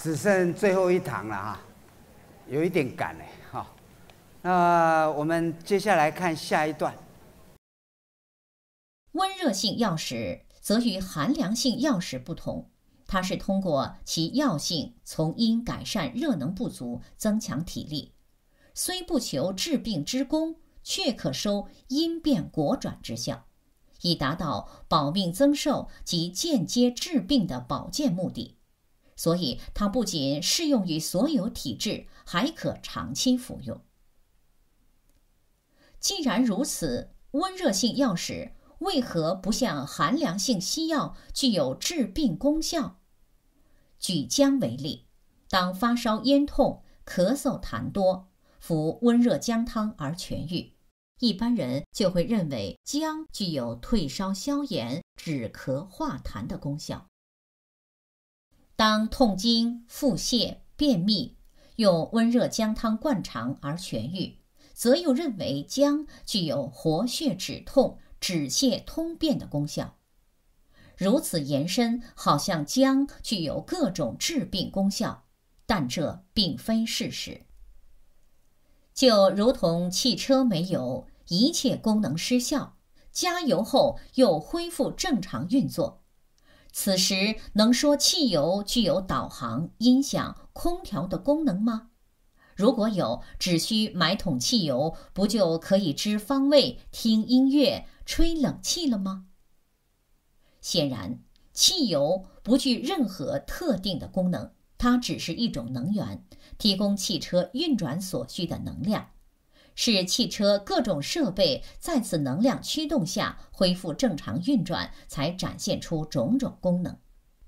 只剩最后一堂了哈，有一点赶哎哈。那我们接下来看下一段。 温热性药食则与寒凉性药食不同，它是通过其药性从因改善热能不足，增强体力，虽不求治病之功，却可收因变果转之效，以达到保命增寿及间接治病的保健目的。所以它不仅适用于所有体质，还可长期服用。既然如此，温热性药食为何不像寒凉性西药具有治病功效？举姜为例，当发烧咽痛、咳嗽痰多，服温热姜汤而痊愈，一般人就会认为姜具有退烧消炎、止咳化痰的功效。当痛经、腹泻、便秘，用温热姜汤灌肠而痊愈，则又认为姜具有活血止痛、止泻通便的功效。如此延伸，好像姜具有各种治病功效，但这并非事实。就如同汽车没油，一切功能失效，加油后又恢复正常运作。此时能说汽油具有导航、音响、空调的功能吗？如果有，只需买桶汽油，不就可以知方位、听音乐、吹冷气了吗？显然，汽油不具任何特定的功能，它只是一种能源，提供汽车运转所需的能量，使汽车各种设备在此能量驱动下恢复正常运转，才展现出种种功能。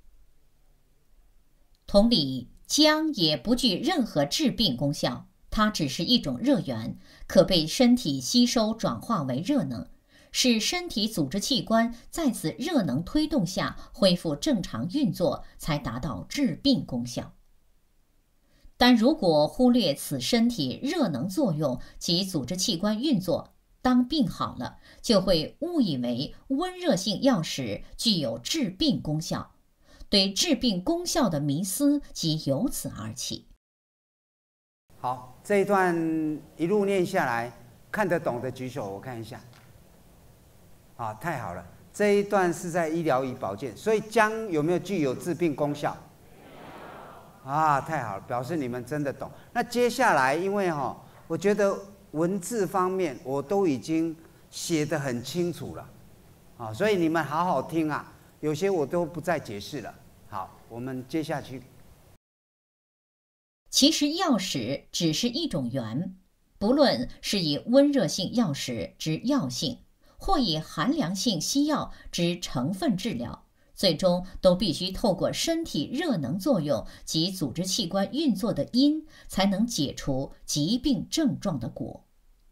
同理，姜也不具任何治病功效，它只是一种热源，可被身体吸收转化为热能，使身体组织器官在此热能推动下恢复正常运作，才达到治病功效。但如果忽略此身体热能作用及组织器官运作，当病好了，就会误以为温热性药食具有治病功效，对治病功效的迷思即由此而起。 好，这一段一路念下来，看得懂的举手，我看一下。啊，太好了，这一段是在医疗与保健，所以姜有没有具有治病功效？啊，太好了，表示你们真的懂。那接下来，因为我觉得文字方面我都已经写得很清楚了，啊，所以你们好好听啊，有些我都不再解释了。好，我们接下去。 其实药食只是一种源，不论是以温热性药食之药性，或以寒凉性西药之成分治疗，最终都必须透过身体热能作用及组织器官运作的因，才能解除疾病症状的果。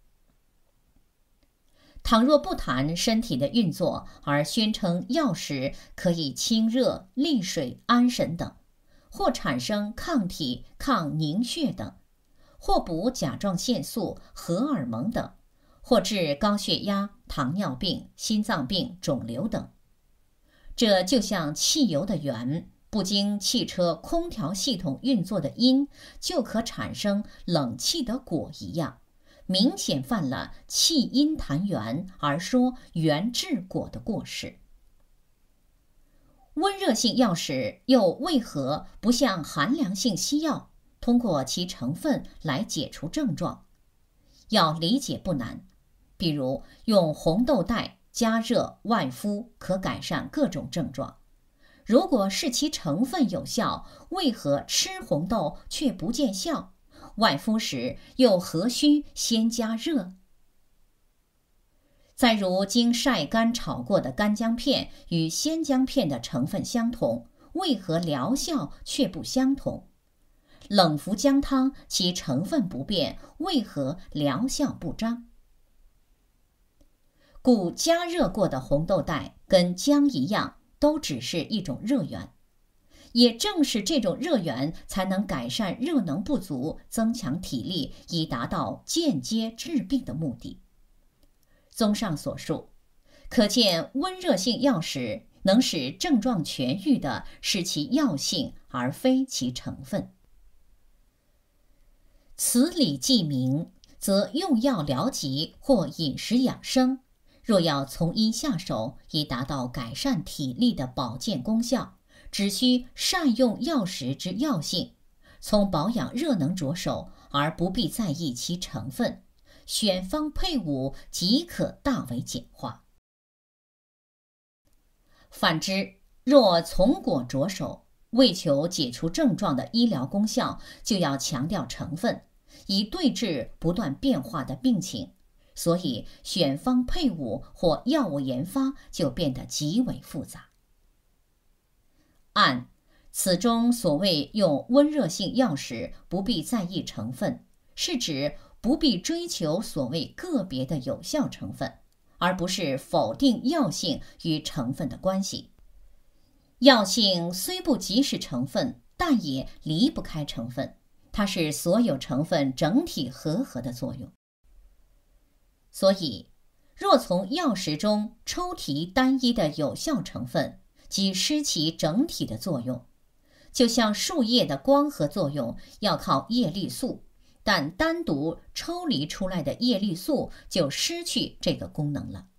倘若不谈身体的运作，而宣称药食可以清热、利水、安神等，或产生抗体、抗凝血等，或补甲状腺素、荷尔蒙等，或治高血压、糖尿病、心脏病、肿瘤等，这就像汽油的源，不经汽车空调系统运作的因，就可产生冷气的果一样，明显犯了弃因谈源而说源治果的过失。温热性药食又为何不像寒凉性西药，通过其成分来解除症状？要理解不难，比如用红豆带加热外敷，可改善各种症状。如果是其成分有效，为何吃红豆却不见效？外敷时又何须先加热？再如经晒干炒过的干姜片与鲜姜片的成分相同，为何疗效却不相同？冷服姜汤其成分不变，为何疗效不彰？故加热过的红豆带跟姜一样，都只是一种热源，也正是这种热源才能改善热能不足，增强体力，以达到间接治病的目的。综上所述，可见温热性药食能使症状痊愈的是其药性，而非其成分。此理既明，则用药疗疾或饮食养生，若要从医下手，以达到改善体力的保健功效，只需善用药食之药性，从保养热能着手，而不必在意其成分，选方配伍即可大为简化。反之，若从果着手，为求解除症状的医疗功效，就要强调成分，以对治不断变化的病情，所以选方配伍或药物研发就变得极为复杂。按此中所谓用温热性药时不必在意成分，是指不必追求所谓个别的有效成分，而不是否定药性与成分的关系。药性虽不即是成分，但也离不开成分，它是所有成分整体和合的作用。所以，若从药食中抽提单一的有效成分，即失其整体的作用。就像树叶的光合作用要靠叶绿素，但单独抽离出来的叶绿素就失去这个功能了。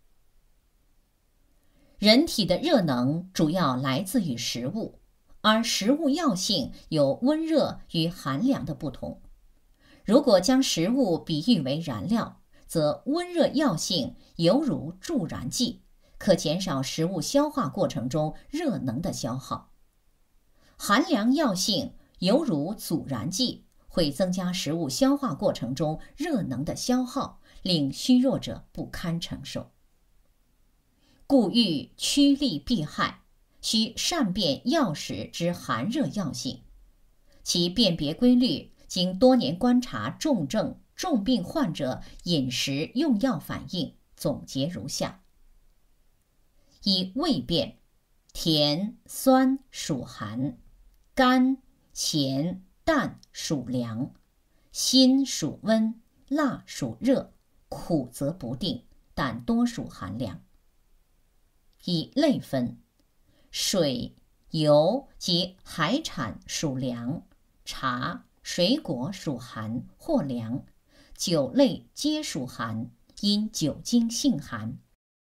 人体的热能主要来自于食物，而食物药性有温热与寒凉的不同。如果将食物比喻为燃料，则温热药性犹如助燃剂，可减少食物消化过程中热能的消耗。寒凉药性犹如阻燃剂，会增加食物消化过程中热能的消耗，令虚弱者不堪承受。故欲趋利避害，需善辨药食之寒热药性。其辨别规律，经多年观察重症、重病患者饮食用药反应，总结如下：以味辨，甜、酸属寒，甘、咸、淡属凉，辛属温，辣属热，苦则不定，但多属寒凉。以类分，水、油及海产属凉，茶、水果属寒或凉，酒类皆属寒，因酒精性寒。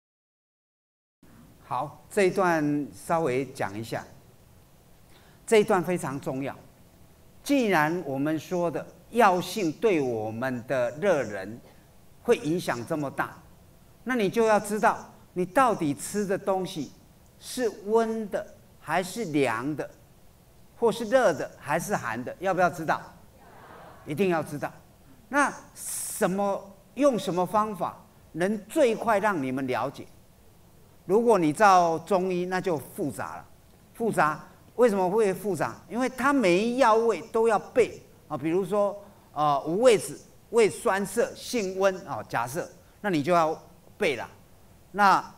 好，这一段稍微讲一下，这一段非常重要。既然我们说的药性对我们的热能会影响这么大，那你就要知道你到底吃的东西是温的还是凉的，或是热的还是寒的，要不要知道？一定要知道。那用什么方法能最快让你们了解？如果你照中医，那就复杂了。复杂为什么会复杂？因为它每一药味都要背啊，比如说无味子、味酸涩、性温啊，假设那你就要背了。那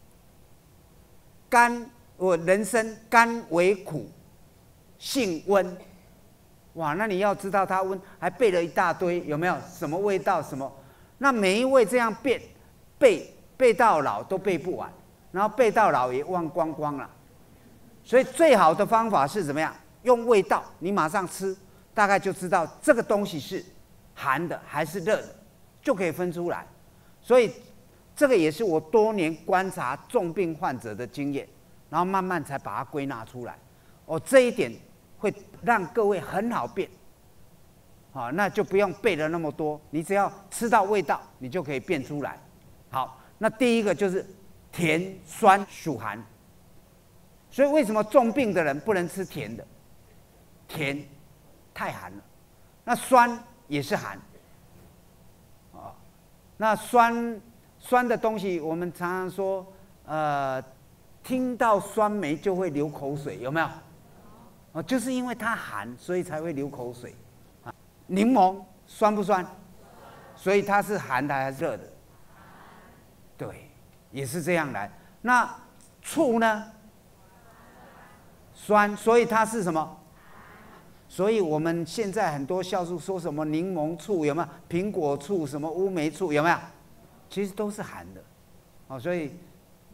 人参甘为苦，性温，哇，那你要知道它温，还背了一大堆，有没有？什么味道？什么？那每一味这样背到老都背不完，然后背到老也忘光光了。所以最好的方法是怎么样？用味道，你马上吃，大概就知道这个东西是寒的还是热的，就可以分出来。所以这个也是我多年观察重病患者的经验，然后慢慢才把它归纳出来。这一点会让各位很好辨。好，那就不用背了那么多，你只要吃到味道，你就可以辨出来。好，那第一个就是甜酸属寒。所以为什么重病的人不能吃甜的？甜太寒了。那酸也是寒。那酸的东西，我们常常说，听到酸梅就会流口水，有没有？就是因为它寒，所以才会流口水。柠檬酸不酸？所以它是寒的还是热的？对，也是这样来。那醋呢？酸，所以它是什么？所以我们现在很多酵素说什么柠檬醋有没有？苹果醋什么乌梅醋有没有？其实都是寒的。所以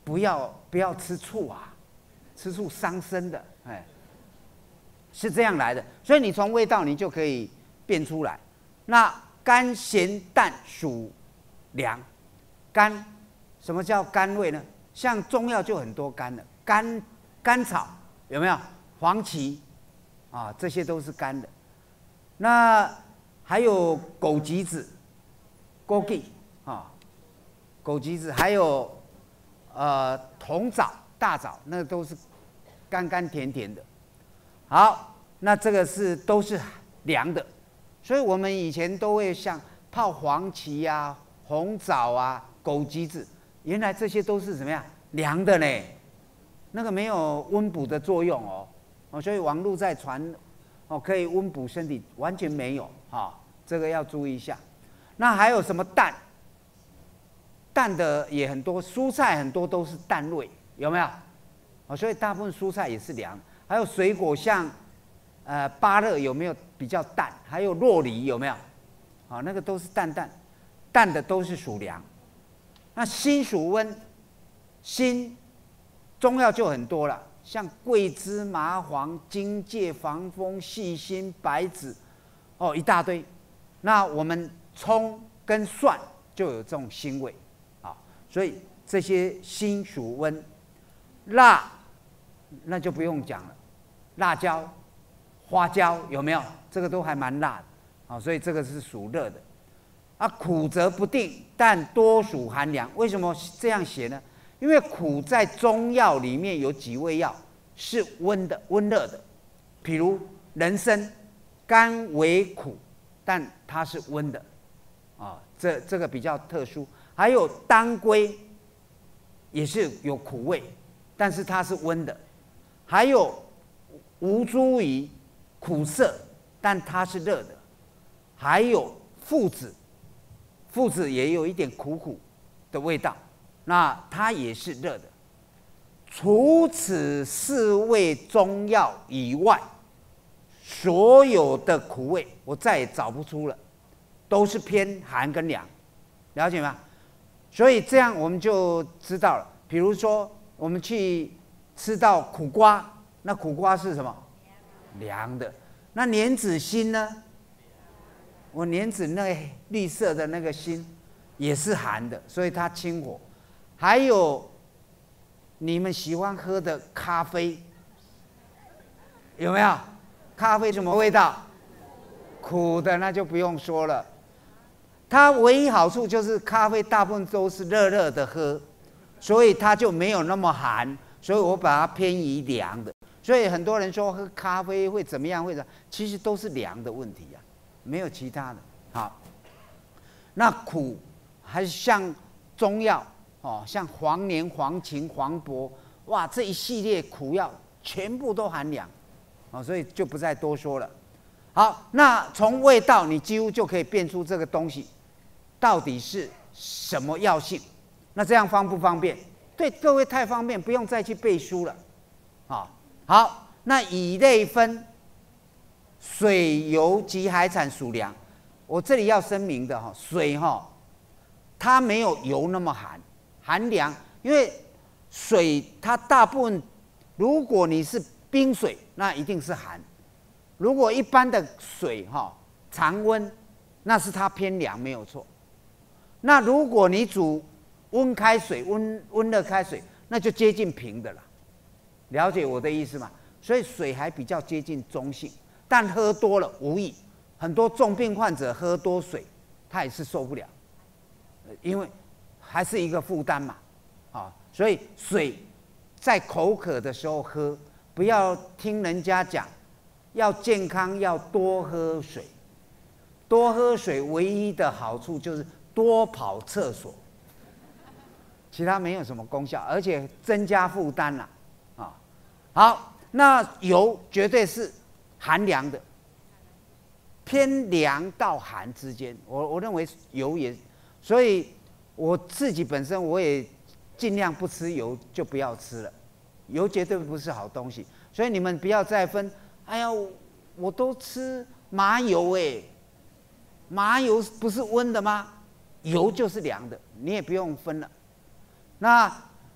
不要吃醋啊，吃醋伤身的，哎，是这样来的。所以你从味道你就可以辨出来。那甘咸淡属凉，甘，什么叫甘味呢？像中药就很多甘的，甘草有没有？黄芪啊，这些都是甘的。那还有枸杞子，枸杞啊，枸杞子，还有红枣、大枣，那个都是甘甘甜甜的。好，那这个都是凉的，所以我们以前都会像泡黄芪啊、红枣啊、枸杞子，原来这些都是怎么样凉的呢？那个没有温补的作用哦，所以网络在传可以温补身体，完全没有这个要注意一下。那还有什么淡？淡的也很多，蔬菜很多都是淡味，有没有？所以大部分蔬菜也是凉。还有水果像芭乐有没有比较淡？还有酪梨有没有？那个都是淡的都是属凉。那辛属温，辛中药就很多了，像桂枝、麻黄、荆芥、防风、细辛、白芷，一大堆。那我们葱跟蒜就有这种辛味，所以这些辛属温。辣，那就不用讲了，辣椒、花椒有没有？这个都还蛮辣的，所以这个是属热的。苦则不定，但多属寒凉。为什么这样写呢？因为苦在中药里面有几味药是温热的，比如人参，甘为苦，但它是温的，这个比较特殊。还有当归，也是有苦味，但是它是温的。还有吴茱萸，苦涩，但它是热的。还有附子也有一点苦的味道，那它也是热的。除此4味中药以外，所有的苦味我再也找不出了，都是偏寒跟凉，了解吗？所以这样我们就知道了。比如说我们去吃到苦瓜，那苦瓜是什么？凉的。那莲子心呢？我莲子那绿色的那个心也是寒的，所以它清火。还有你们喜欢喝的咖啡，有没有？咖啡什么味道？苦的，那就不用说了。它唯一好处就是咖啡大部分都是热热的喝，所以它就没有那么寒，所以我把它偏于凉的。所以很多人说喝咖啡会怎么样，其实都是凉的问题啊，没有其他的。好，那苦还像中药像黄连、黄芩、黄柏，哇，这一系列苦药全部都寒凉，所以就不再多说了。好，那从味道你几乎就可以辨出这个东西到底是什么药性。那这样方不方便？对各位太方便，不用再去背书了。好，那以类分，水、油及海产属凉。我这里要声明的水它没有油那么寒凉，因为水它大部分，如果你是冰水，那一定是寒；如果一般的水常温，那是它偏凉，没有错。那如果你煮温开水、温热开水，那就接近平的了。了解我的意思吗？所以水还比较接近中性，但喝多了无益。很多重病患者喝多水，他也是受不了，因为还是一个负担嘛，所以水在口渴的时候喝，不要听人家讲，要健康要多喝水。多喝水唯一的好处就是多跑厕所，其他没有什么功效，而且增加负担了。好，那油绝对是寒凉的，偏凉到寒之间。我认为油也，所以我自己本身我也尽量不吃油，就不要吃了。油绝对不是好东西，所以你们不要再分。哎呀，我都吃麻油麻油不是温的吗？油就是凉的，你也不用分了。那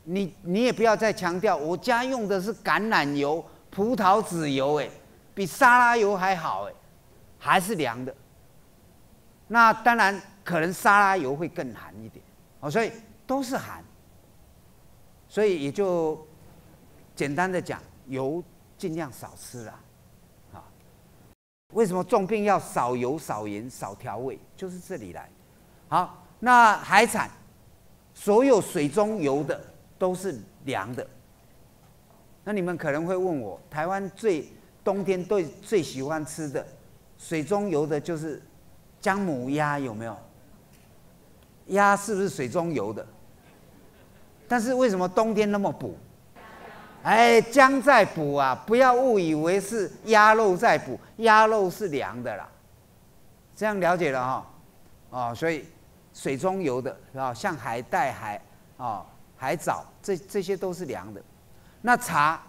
你也不要再强调，我家用的是橄榄油、葡萄籽油，比沙拉油还好，还是凉的。那当然，可能沙拉油会更寒一点，所以都是寒。所以也就简单的讲，油尽量少吃啦。为什么重病要少油、少盐、少调味？就是这里来。好，那海产，所有水中游的都是凉的。那你们可能会问我，台湾冬天最喜欢吃的水中游的就是姜母鸭，有没有？鸭是不是水中游的？但是为什么冬天那么补？姜在补啊！不要误以为是鸭肉在补，鸭肉是凉的啦。这样了解了哈，所以水中游的像海带、海藻，这些都是凉的。那茶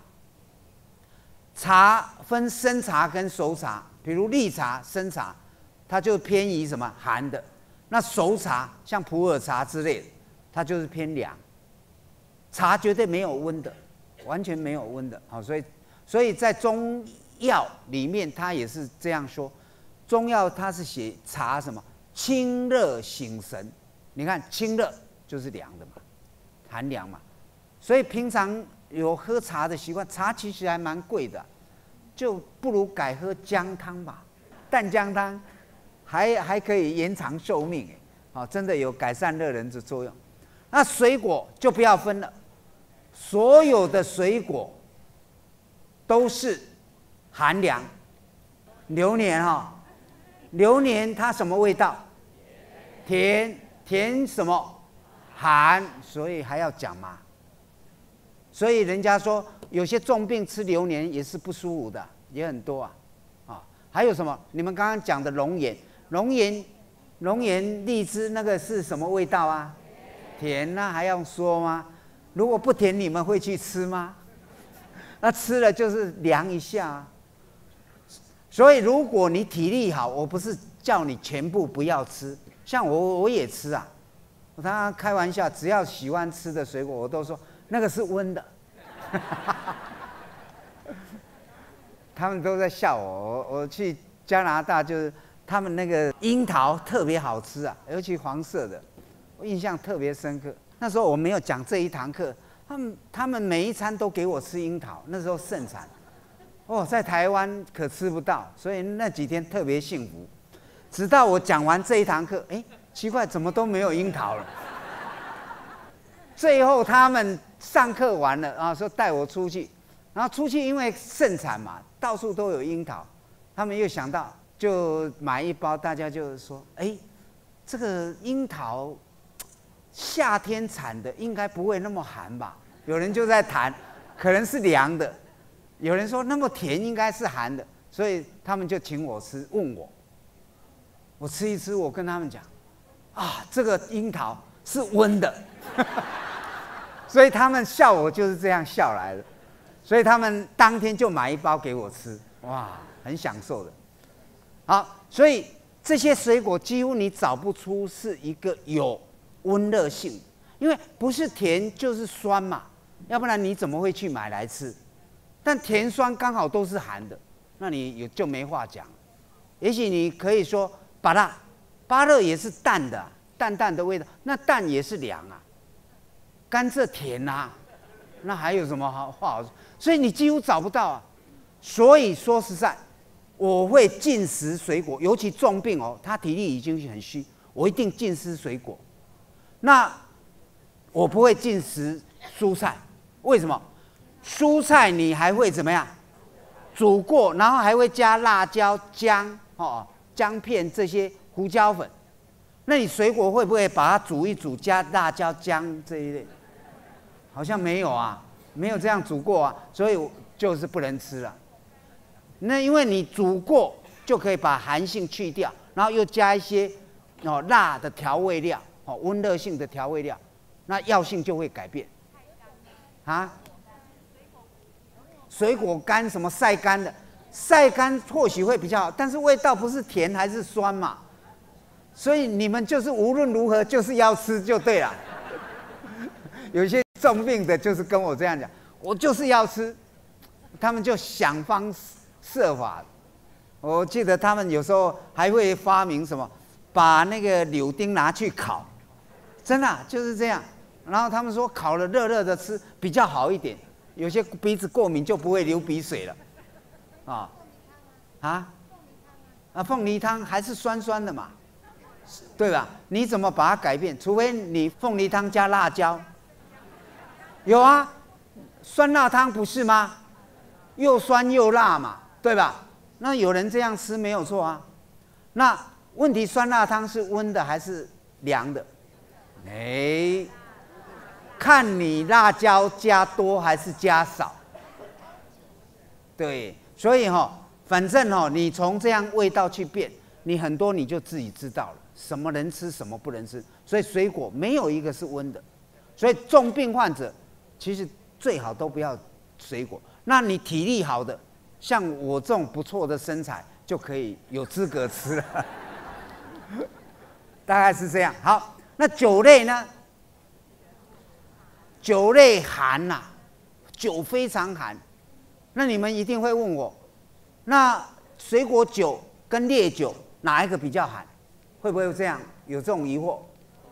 分生茶跟熟茶，比如绿茶、生茶，它就偏于什么寒的。那熟茶像普洱茶之类的，它就是偏凉。茶绝对没有温的。完全没有温的，所以在中药里面，它也是这样说。中药它是写茶什么清热醒神，你看清热就是凉的嘛，寒凉嘛。所以平常有喝茶的习惯，茶其实还蛮贵的，就不如改喝姜汤吧。淡姜汤还可以延长寿命，真的有改善热人的作用。那水果就不要分了。所有的水果都是寒凉。榴莲它什么味道？甜什么？寒，所以还要讲嘛。所以人家说有些重病吃榴莲也是不舒服的，也很多啊。还有什么？你们刚刚讲的龙眼、荔枝那个是什么味道啊？甜啊，还要说吗？如果不甜，你们会去吃吗？那吃了就是凉一下啊。所以如果你体力好，我不是叫你全部不要吃，像我也吃啊。我常常开玩笑，只要喜欢吃的水果，我都说那个是温的。他们都在笑我。我去加拿大，就是他们那个樱桃特别好吃啊，尤其黄色的，我印象特别深刻。那时候我没有讲这一堂课，他们每一餐都给我吃樱桃，那时候盛产，在台湾可吃不到，所以那几天特别幸福。直到我讲完这一堂课，奇怪，怎么都没有樱桃了？最后他们上课完了说带我出去，然后出去因为盛产嘛，到处都有樱桃，他们又想到就买一包，大家就说，这个樱桃。夏天产的应该不会那么寒吧？有人就在谈，可能是凉的。有人说那么甜应该是寒的，所以他们就请我吃，问我吃一吃，我跟他们讲，这个樱桃是温的，所以他们笑我就是这样笑来的。所以他们当天就买一包给我吃，哇，很享受的。好，所以这些水果几乎你找不出是一个有温热性，因为不是甜就是酸嘛，要不然你怎么会去买来吃？但甜酸刚好都是寒的，那你就没话讲。也许你可以说芭乐也是淡的，淡淡的味道，那淡也是凉啊。甘蔗甜啊，那还有什么话好说？所以你几乎找不到啊。所以说实在，我会禁食水果，尤其重病他体力已经很虚，我一定禁食水果。那我不会禁食蔬菜，为什么？蔬菜你还会怎么样？煮过，然后还会加辣椒、姜、姜片这些胡椒粉。那你水果会不会把它煮一煮，加辣椒、姜这一类？好像没有啊，没有这样煮过啊，所以就是不能吃了。那因为你煮过，就可以把寒性去掉，然后又加一些辣的调味料。温热性的调味料，那药性就会改变。水果干什么晒干的，晒干或许会比较好，但是味道不是甜还是酸嘛，所以你们就是无论如何就是要吃就对了。有些重病的就是跟我这样讲，我就是要吃，他们就想方设法。我记得他们有时候还会发明什么，把那个柳丁拿去烤，真的就是这样。然后他们说烤了热热的吃比较好一点，有些鼻子过敏就不会流鼻水了。凤梨汤还是酸酸的嘛，对吧？你怎么把它改变？除非你凤梨汤加辣椒。有啊，酸辣汤不是吗？又酸又辣嘛，对吧？那有人这样吃没有错啊。那问题酸辣汤是温的还是凉的？看你辣椒加多还是加少。对，所以反正你从这样味道去变，你很多你就自己知道了，什么能吃，什么不能吃。所以水果没有一个是温的，所以重病患者其实最好都不要水果。那你体力好的，像我这种不错的身材，就可以有资格吃了。大概是这样。好，那酒类呢？酒类寒呐，酒非常寒。那你们一定会问我，那水果酒跟烈酒哪一个比较寒？会不会这样有这种疑惑？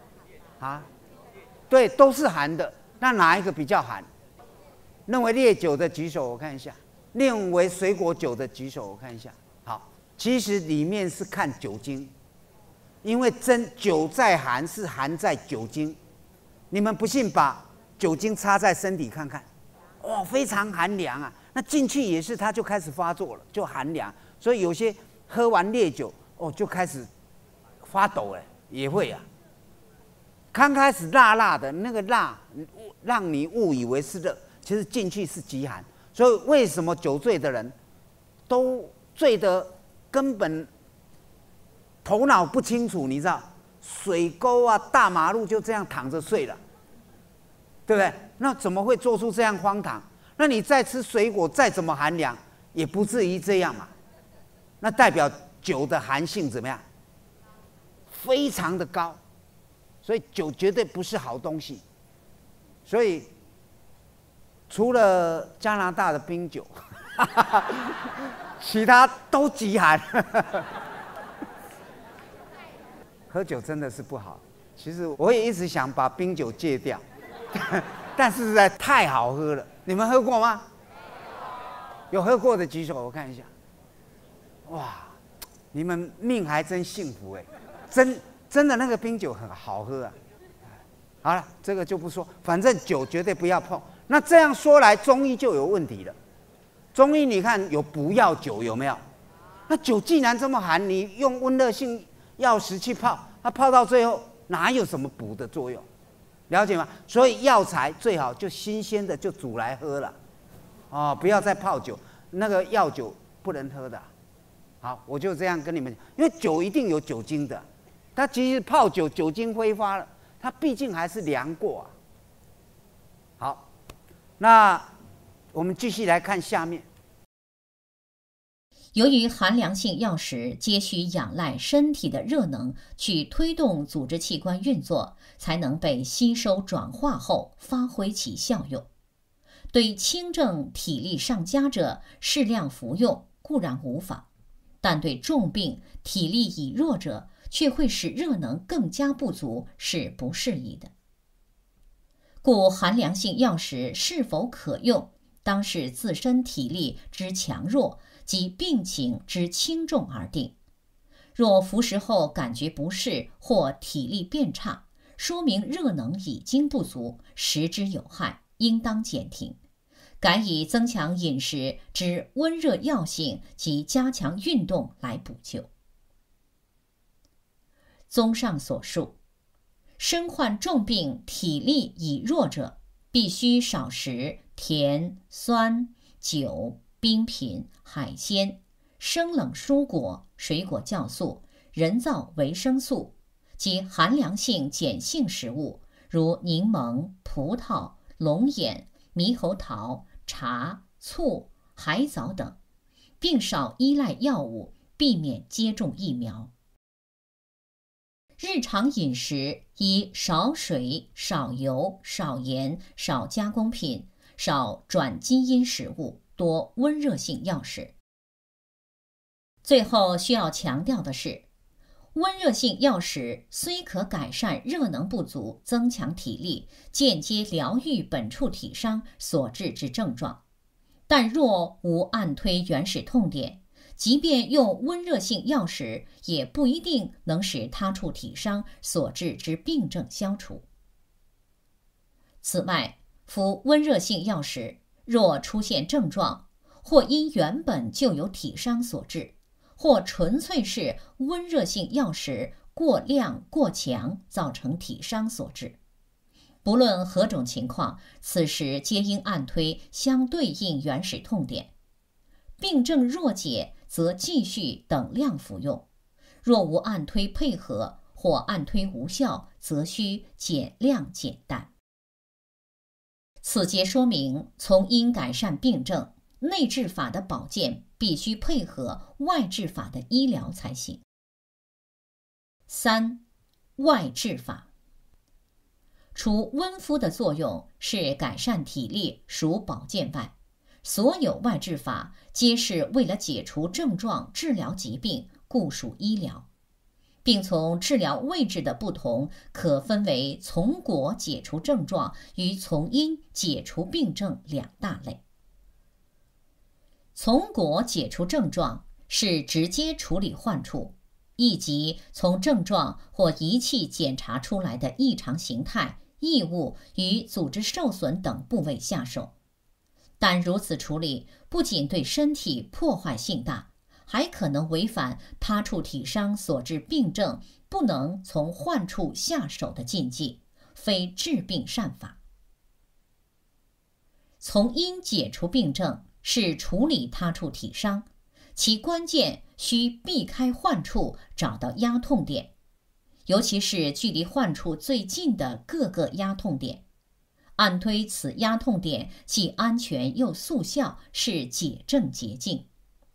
对，都是寒的，那哪一个比较寒？认为烈酒的举手，我看一下；认为水果酒的举手，我看一下。好，其实里面是看酒精，因为酒在寒是寒在酒精。你们不信，把酒精插在身体看看，哇，非常寒凉啊！那进去也是，它就开始发作了，就寒凉。所以有些喝完烈酒，就开始发抖了，也会啊。刚开始辣辣的，那个辣让你误以为是热，其实进去是极寒。所以为什么酒醉的人都醉得根本头脑不清楚？你知道，水沟啊、大马路就这样躺着睡了，对不对？那怎么会做出这样荒唐？那你再吃水果，再怎么寒凉，也不至于这样嘛。那代表酒的寒性怎么样？非常的高，所以酒绝对不是好东西。所以除了加拿大的冰酒，其他都极寒。喝酒真的是不好。其实我也一直想把冰酒戒掉，但是实在太好喝了。你们喝过吗？有喝过的举手，我看一下。哇，你们命还真幸福哎！真的那个冰酒很好喝啊。好了，这个就不说，反正酒绝对不要碰。那这样说来，中医就有问题了。中医你看有不药酒有没有？那酒既然这么寒，你用温热性药食去泡，它泡到最后哪有什么补的作用？了解吗？所以药材最好就新鲜的就煮来喝了，不要再泡酒，那个药酒不能喝的。好，我就这样跟你们讲，因为酒一定有酒精的，它其实泡酒酒精挥发了，它毕竟还是凉过啊。好，那我们继续来看下面。 由于寒凉性药食皆需仰赖身体的热能去推动组织器官运作，才能被吸收转化后发挥其效用。对轻症体力尚佳者适量服用固然无妨，但对重病体力已弱者却会使热能更加不足，是不适宜的。故寒凉性药食是否可用，当视自身体力之强弱及病情之轻重而定。若服食后感觉不适或体力变差，说明热能已经不足，食之有害，应当减停，改以增强饮食之温热药性及加强运动来补救。综上所述，身患重病体力已弱者，必须少食甜、酸、酒、冰品、海鲜、生冷蔬果、水果酵素、人造维生素及寒凉性碱性食物，如柠檬、葡萄、龙眼、猕猴桃、茶、醋、海藻等，并少依赖药物，避免接种疫苗。 日常饮食以少水、少油、少盐、少加工品、少转基因食物，多温热性药食。最后需要强调的是，温热性药食虽可改善热能不足、增强体力，间接疗愈本处体伤所致之症状，但若无按推原始痛点，即便用温热性药食，也不一定能使他处体伤所致之病症消除。此外，服温热性药食，若出现症状，或因原本就有体伤所致，或纯粹是温热性药食过量过强造成体伤所致。不论何种情况，此时皆应按推相对应原始痛点。病症若解，则继续等量服用；若无按推配合，或按推无效，则需减量减淡。此节说明，从因改善病症，内治法的保健必须配合外治法的医疗才行。3. 外治法。除温敷的作用是改善体力，属保健外，所有外治法皆是为了解除症状、治疗疾病，故属医疗，并从治疗位置的不同，可分为从果解除症状与从因解除病症两大类。从果解除症状是直接处理患处，亦即从症状或仪器检查出来的异常形态、异物与组织受损等部位下手。但如此处理不仅对身体破坏性大，还可能违反他处体伤所致病症不能从患处下手的禁忌，非治病善法。从因解除病症是处理他处体伤，其关键需避开患处，找到压痛点，尤其是距离患处最近的各个压痛点。按推此压痛点既安全又速效，是解症捷径。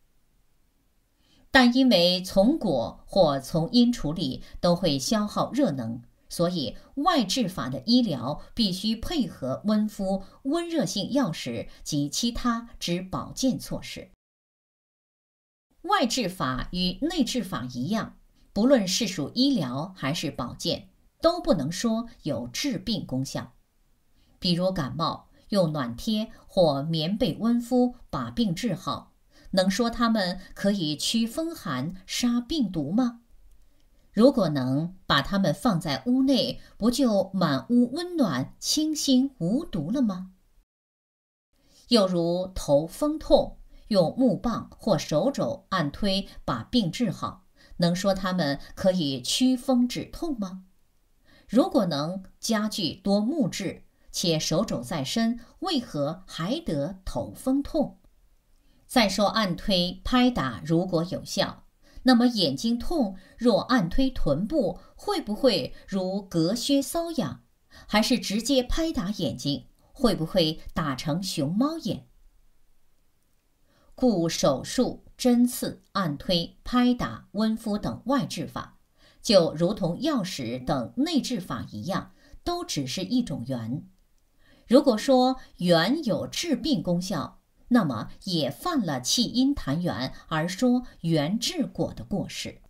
但因为从果或从因处理都会消耗热能，所以外治法的医疗必须配合温敷、温热性药食及其他之保健措施。外治法与内治法一样，不论是属医疗还是保健，都不能说有治病功效。比如感冒，用暖贴或棉被温敷把病治好，能说它们可以驱风寒、杀病毒吗？如果能把它们放在屋内，不就满屋温暖、清新无毒了吗？又如头风痛，用木棒或手肘按推把病治好，能说它们可以驱风止痛吗？如果能家具多木质，且手肘在身，为何还得头风痛？再说按推拍打如果有效，那么眼睛痛若按推臀部，会不会如隔靴搔痒？还是直接拍打眼睛，会不会打成熊猫眼？故手术、针刺、按推、拍打、温敷等外治法，就如同药食等内治法一样，都只是一种源。如果说源有治病功效，那么也犯了弃因谈源而说源治果的过失。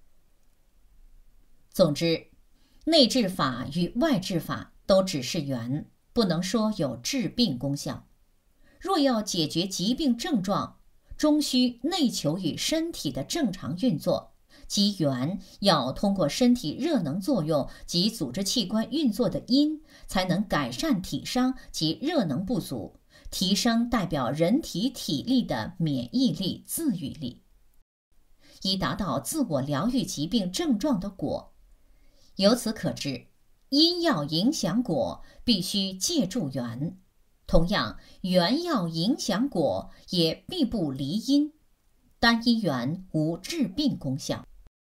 总之，内治法与外治法都只是源，不能说有治病功效。若要解决疾病症状，终需内求与身体的正常运作，即源要通过身体热能作用及组织器官运作的因，才能改善体伤及热能不足，提升代表人体体力的免疫力、自愈力，以达到自我疗愈疾病症状的果。由此可知，因要影响果，必须借助源。同样，源要影响果，也必不离因。单因源无治病功效。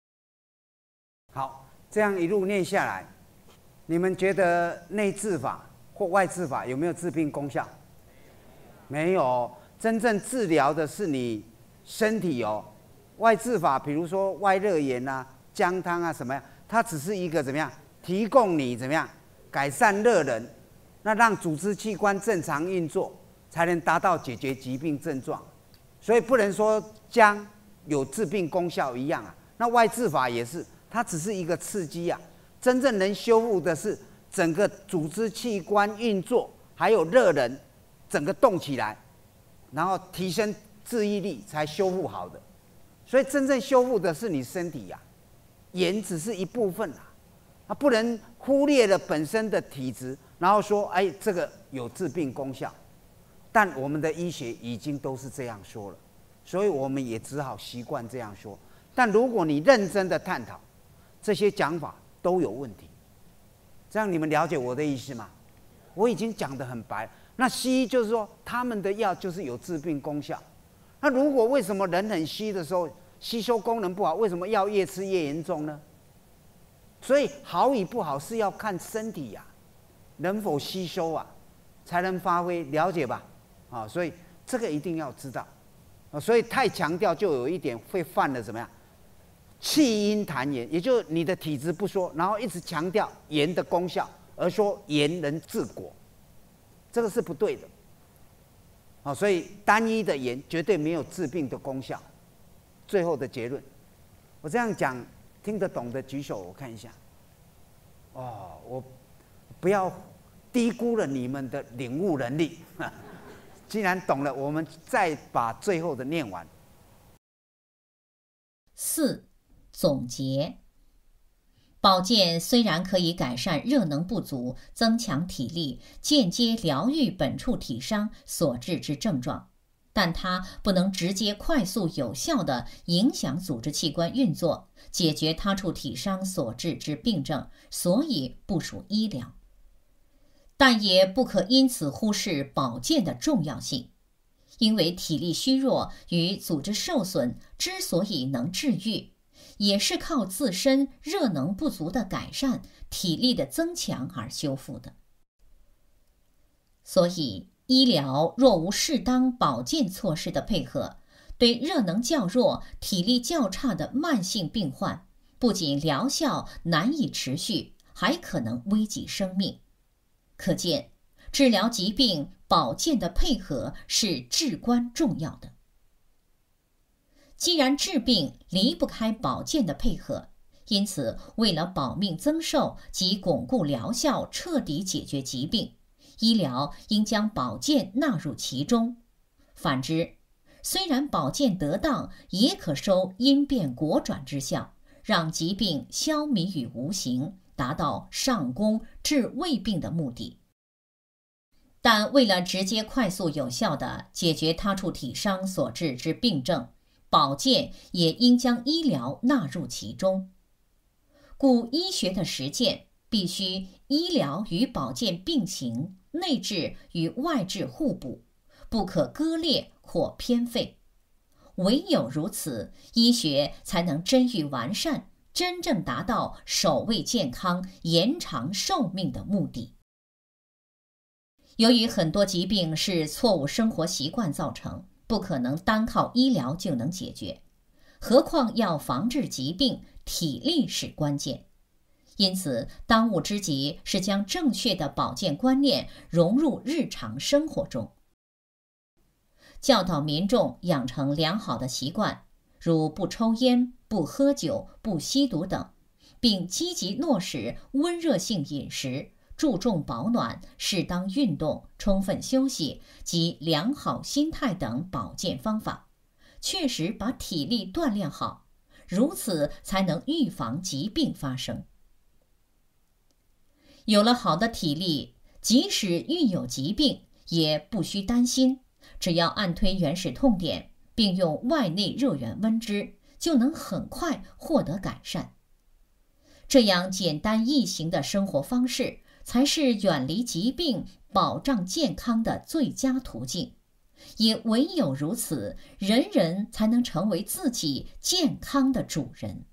好，这样一路念下来，你们觉得内治法或外治法有没有治病功效？没有，真正治疗的是你身体哦。外治法，比如说外热盐啊、姜汤啊什么呀， 它只是一个怎么样，提供你怎么样改善热能，那让组织器官正常运作，才能达到解决疾病症状。所以不能说姜有治病功效一样啊。那外治法也是，它只是一个刺激啊，真正能修复的是整个组织器官运作，还有热能整个动起来，然后提升治愈力才修复好的。所以真正修复的是你身体呀，盐只是一部分啊，它不能忽略了本身的体质，然后说哎这个有治病功效。但我们的医学已经都是这样说了，所以我们也只好习惯这样说。但如果你认真的探讨，这些讲法都有问题。这样你们了解我的意思吗？我已经讲得很白。那西医就是说他们的药就是有治病功效。那如果为什么人很虚的时候吸收功能不好，为什么药越吃越严重呢？所以好与不好是要看身体呀，能否吸收啊，才能发挥，了解吧？啊，所以这个一定要知道。所以太强调就有一点会犯了怎么样？弃因谈盐，也就是你的体质不说，然后一直强调盐的功效，而说盐能治果，这个是不对的。所以单一的盐绝对没有治病的功效。最后的结论，我这样讲听得懂的举手，我看一下。我不要低估了你们的领悟能力。既然懂了，我们再把最后的念完。 4. 总结。保健虽然可以改善热能不足、增强体力，间接疗愈本处体伤所致之症状，但它不能直接、快速、有效地影响组织器官运作，解决他处体伤所致之病症，所以不属医疗。但也不可因此忽视保健的重要性，因为体力虚弱与组织受损之所以能治愈，也是靠自身热能不足的改善、体力的增强而修复的。所以，医疗若无适当保健措施的配合，对热能较弱、体力较差的慢性病患，不仅疗效难以持续，还可能危及生命。可见，治疗疾病保健的配合是至关重要的。既然治病离不开保健的配合，因此为了保命增寿及巩固疗效，彻底解决疾病，医疗应将保健纳入其中。反之，虽然保健得当，也可收因变果转之效，让疾病消弭于无形，达到上工治未病的目的。但为了直接、快速、有效地解决他处体伤所致之病症，保健也应将医疗纳入其中。故医学的实践必须医疗与保健并行，内治与外治互补，不可割裂或偏废。唯有如此，医学才能臻于完善，真正达到守卫健康、延长寿命的目的。由于很多疾病是错误生活习惯造成，不可能单靠医疗就能解决，何况要防治疾病，体力是关键。因此，当务之急是将正确的保健观念融入日常生活中，教导民众养成良好的习惯，如不抽烟、不喝酒、不吸毒等，并积极落实温热性饮食、注重保暖、适当运动、充分休息及良好心态等保健方法，确实把体力锻炼好，如此才能预防疾病发生。有了好的体力，即使遇有疾病，也不需担心，只要按推原始痛点，并用外内热源温之，就能很快获得改善。这样简单易行的生活方式，才是远离疾病、保障健康的最佳途径。也唯有如此，人人才能成为自己健康的主人。